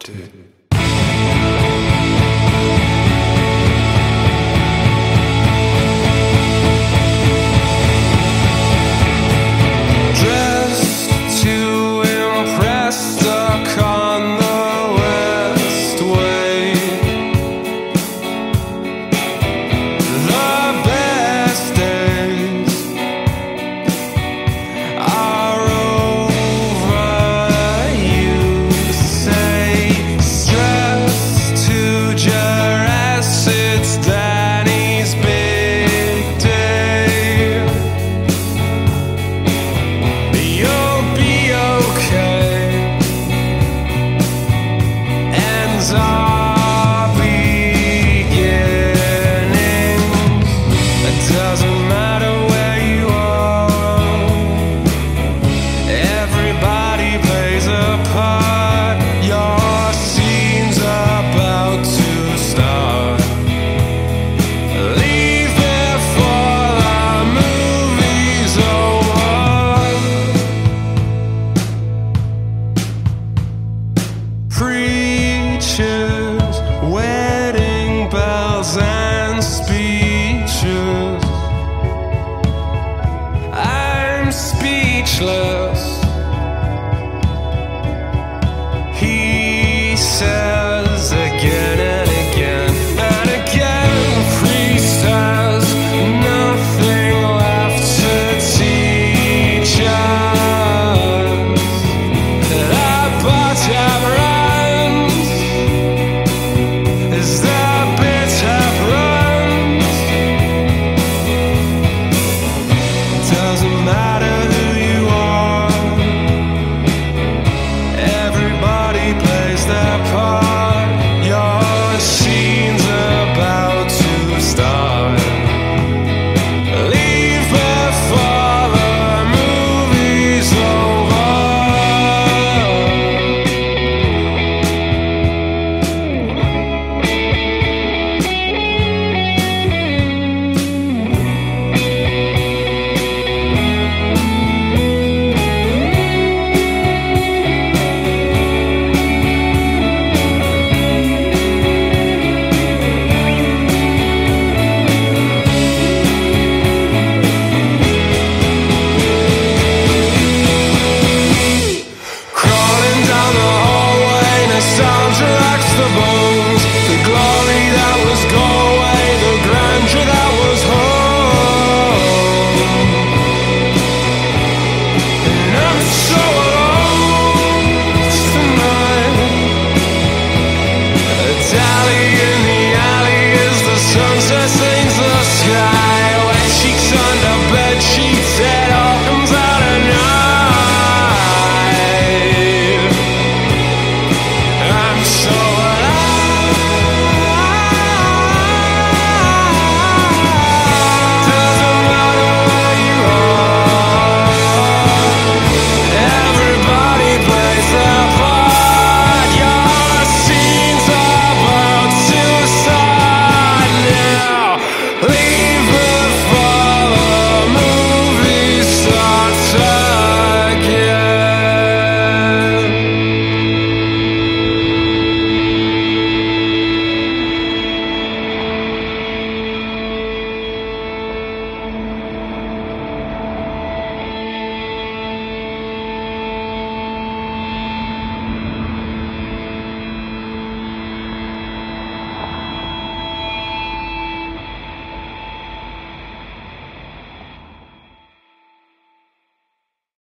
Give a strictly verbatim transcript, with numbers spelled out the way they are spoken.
two. Dressed to impress, stuck on the Westway. The best days are over, you say. Stressed to duress, it's Danny's big day. You'll be okay, and our beginnings. It doesn't matter where you are, everybody plays a part. Your scene's about to start. Leave before the movie's over. Preachers, wedding bells and speeches. I'm speechless. He says again and again and again. Priest has nothing left to teach us. The butter runs, is the bitter runs. Doesn't matter who you are, everybody plays their part. Your scene's about to start. Leave before the movie's over. Crawling down the hallway, nostalgia rocks the boat.